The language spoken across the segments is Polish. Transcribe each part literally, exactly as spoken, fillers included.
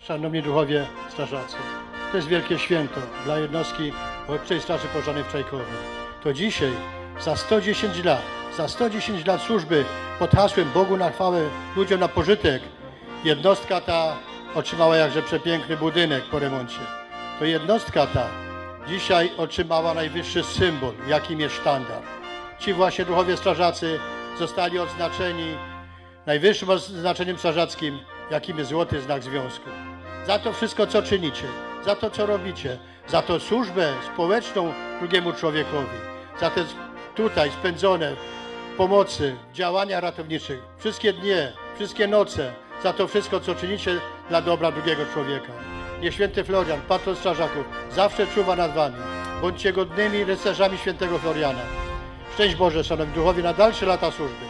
Szanowni duchowie strażacy, to jest wielkie święto dla jednostki Ochotniczej Straży Pożarnej w Czajkowie. To dzisiaj, za sto dziesięć lat, za sto dziesięć lat służby pod hasłem Bogu na chwałę, ludziom na pożytek, jednostka ta otrzymała jakże przepiękny budynek po remoncie. To jednostka ta dzisiaj otrzymała najwyższy symbol, jakim jest sztandar. Ci właśnie duchowie strażacy zostali odznaczeni najwyższym odznaczeniem strażackim, jakim jest złoty znak związku. Za to wszystko, co czynicie, za to, co robicie, za to służbę społeczną drugiemu człowiekowi, za te tutaj spędzone pomocy, działania ratowniczych, wszystkie dnie, wszystkie noce, za to wszystko, co czynicie dla dobra drugiego człowieka. Niech święty Florian, patron strażaków, zawsze czuwa nad wami. Bądźcie godnymi rycerzami świętego Floriana. Szczęść Boże, szanowni duchowie, na dalsze lata służby.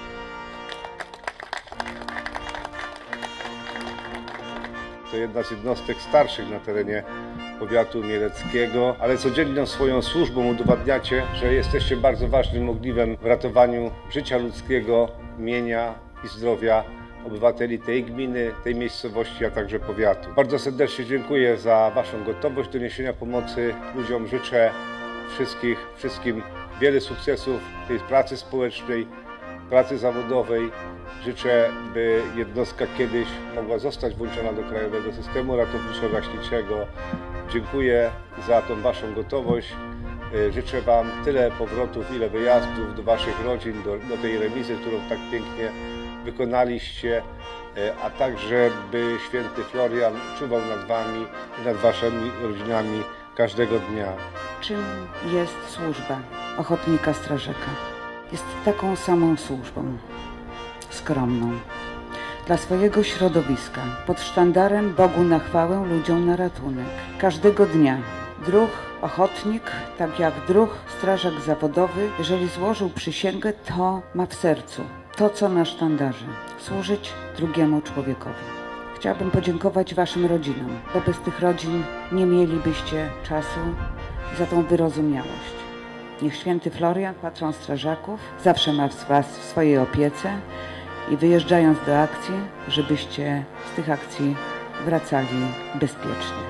To jedna z jednostek starszych na terenie powiatu mieleckiego, ale codzienną swoją służbą udowadniacie, że jesteście bardzo ważnym ogniwem w ratowaniu życia ludzkiego, mienia i zdrowia obywateli tej gminy, tej miejscowości, a także powiatu. Bardzo serdecznie dziękuję za waszą gotowość do niesienia pomocy ludziom. Życzę wszystkich, wszystkim wiele sukcesów w tej pracy społecznej, pracy zawodowej. Życzę, by jednostka kiedyś mogła zostać włączona do krajowego systemu ratowniczo-gaśniczego. Dziękuję za tą waszą gotowość. Życzę wam tyle powrotów, ile wyjazdów do waszych rodzin, do, do tej remizy, którą tak pięknie wykonaliście, a także by święty Florian czuwał nad wami i nad waszymi rodzinami każdego dnia. Czym jest służba ochotnika strażaka? Jest taką samą służbą, skromną, dla swojego środowiska, pod sztandarem Bogu na chwałę, ludziom na ratunek. Każdego dnia druh ochotnik, tak jak druh strażak zawodowy, jeżeli złożył przysięgę, to ma w sercu to, co na sztandarze, służyć drugiemu człowiekowi. Chciałabym podziękować waszym rodzinom, bo bez tych rodzin nie mielibyście czasu za tą wyrozumiałość. Niech święty Florian, patron strażaków, zawsze ma was w swojej opiece i wyjeżdżając do akcji, żebyście z tych akcji wracali bezpiecznie.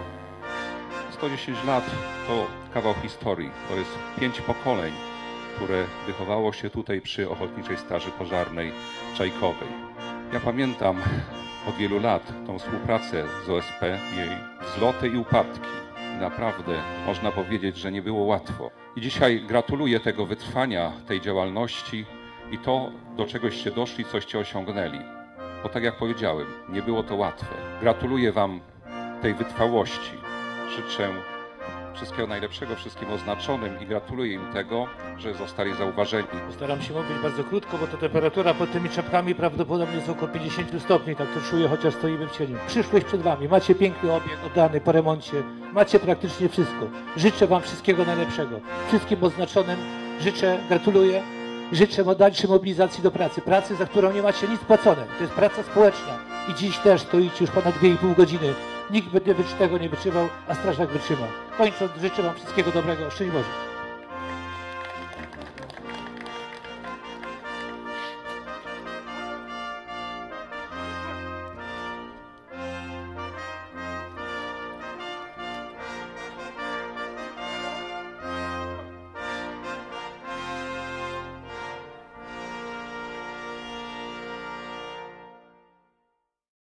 sto dziesięć lat to kawał historii, to jest pięć pokoleń, które wychowało się tutaj przy Ochotniczej Straży Pożarnej Czajkowej. Ja pamiętam od wielu lat tą współpracę z O S P, jej wzloty i upadki. Naprawdę można powiedzieć, że nie było łatwo. I dzisiaj gratuluję tego wytrwania, tej działalności i to, do czegoście doszli, coście osiągnęli. Bo tak jak powiedziałem, nie było to łatwe. Gratuluję wam tej wytrwałości. Życzę wszystkiego najlepszego wszystkim oznaczonym i gratuluję im tego, że zostali zauważeni. Postaram się mówić bardzo krótko, bo to temperatura pod tymi czapkami prawdopodobnie jest około pięćdziesiąt stopni, tak to czuję, chociaż stoimy w cieniu. Przyszłość przed wami, macie piękny obiekt oddany po remoncie, macie praktycznie wszystko. Życzę wam wszystkiego najlepszego. Wszystkim oznaczonym życzę, gratuluję, życzę dalszej mobilizacji do pracy. Pracy, za którą nie macie nic płacone. To jest praca społeczna i dziś też stoicie już ponad dwie i pół godziny. Nikt by tego nie wytrzymał, a strażak wytrzyma. Kończąc, życzę wam wszystkiego dobrego. Szczęść Boże.